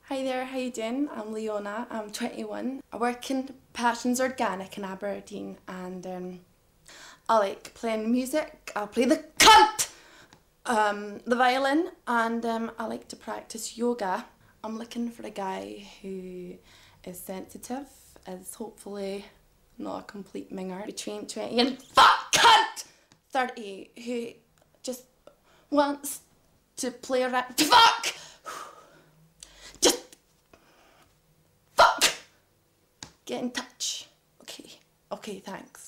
Hi there, how you doing? I'm Leona, I'm 21. I work in Passions Organic in Aberdeen and I like playing music. I play the violin and I like to practice yoga. I'm looking for a guy who is sensitive, is hopefully not a complete minger, between 20 and 30, who just wants to play around. Get in touch. Okay, thanks.